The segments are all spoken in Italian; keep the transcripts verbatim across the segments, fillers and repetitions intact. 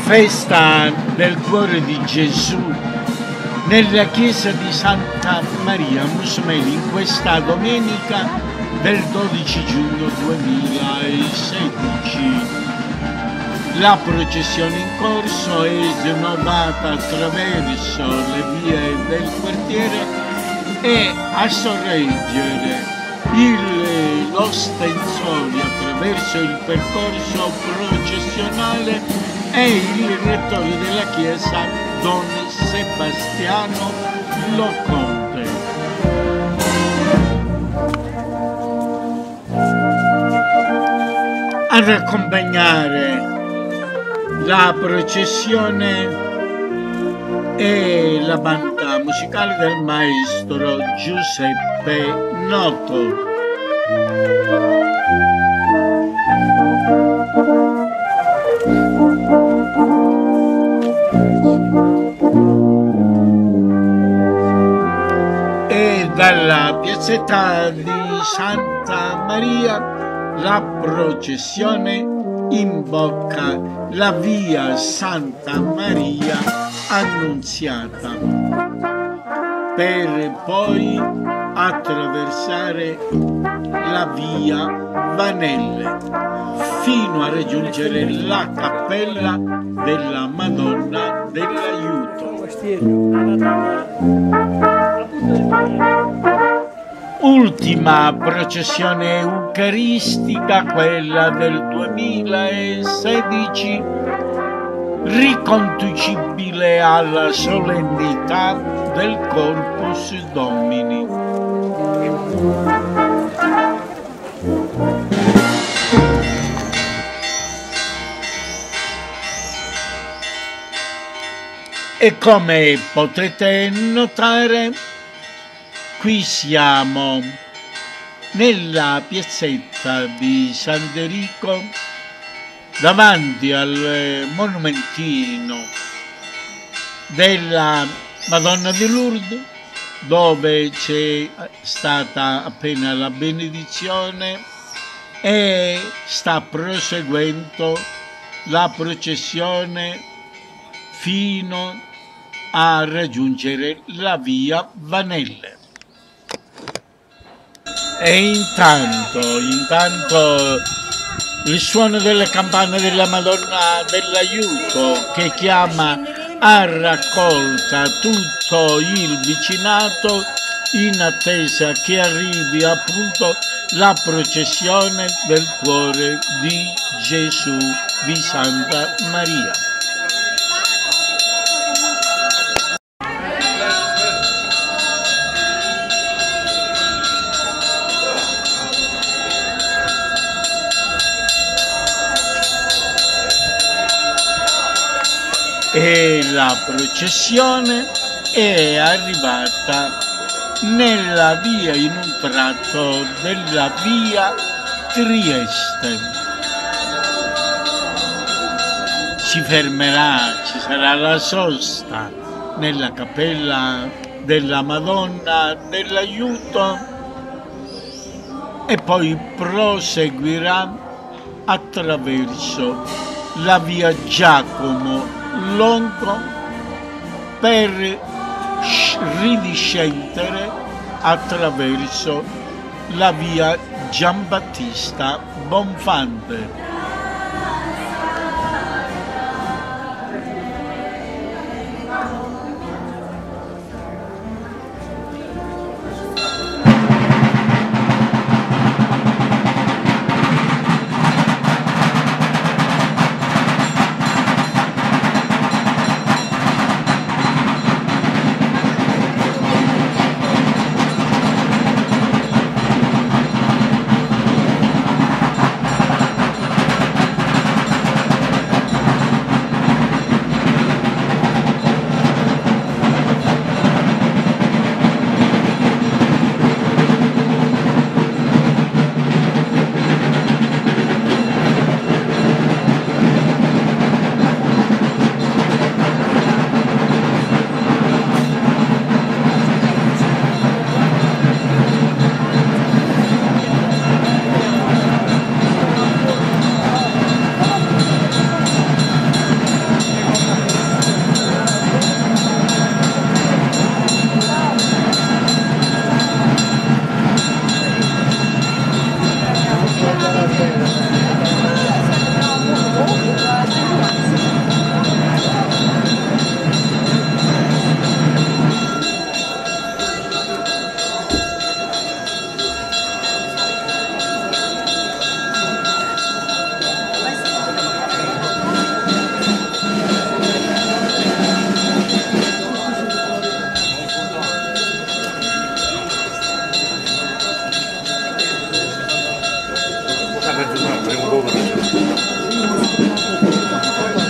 festa del cuore di Gesù nella chiesa di Santa Maria Musumeli in questa domenica del dodici giugno duemilasedici. La processione in corso è snovata attraverso le vie del quartiere e a sorreggere il, lo stenzone attraverso il percorso processionale è il rettore della chiesa Don Sebastiano Loconte. Ad accompagnare la processione è la banda musicale del maestro Giuseppe Noto. E dalla piazzetta di Santa Maria la processione imbocca la via Santa Maria Annunziata per poi attraversare la via Vanelle fino a raggiungere la cappella della Madonna dell'Aiuto. Ultima processione eucaristica, quella del duemilasedici, riconducibile alla solennità del Corpus Domini. E come potete notare, qui siamo nella piazzetta di Sant'Enrico davanti al monumentino della Madonna di Lourdes, dove c'è stata appena la benedizione e sta proseguendo la processione fino a raggiungere la via Vanelle. E intanto, intanto il suono delle campane della Madonna dell'Aiuto che chiama a raccolta tutto il vicinato in attesa che arrivi appunto la processione del cuore di Gesù di Santa Maria. E la processione è arrivata nella via, in un tratto della via Trieste. Si fermerà, ci sarà la sosta nella cappella della Madonna dell'Aiuto e poi proseguirà attraverso la via Giacomo Longo per ridiscendere attraverso la via Giambattista Bonfante.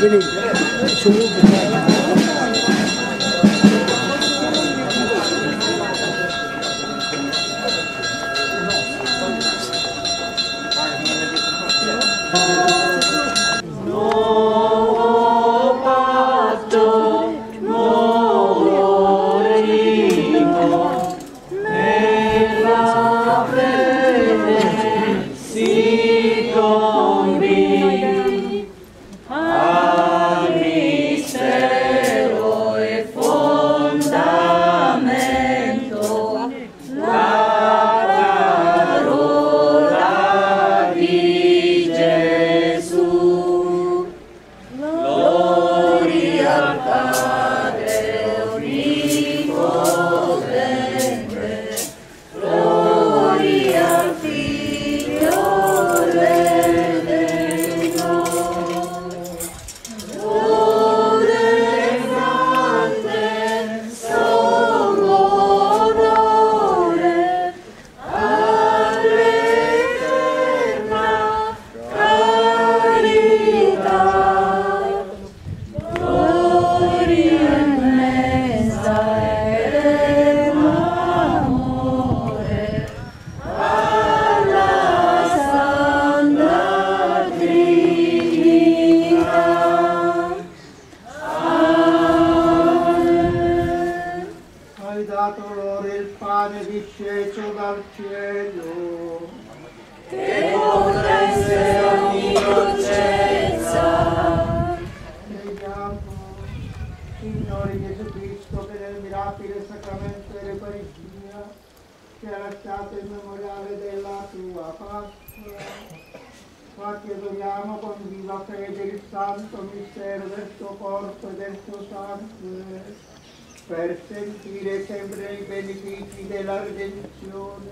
per sentire sempre i benefici della redenzione,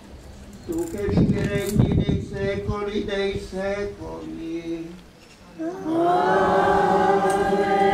tu che vivi e regni nei secoli dei secoli. Amen.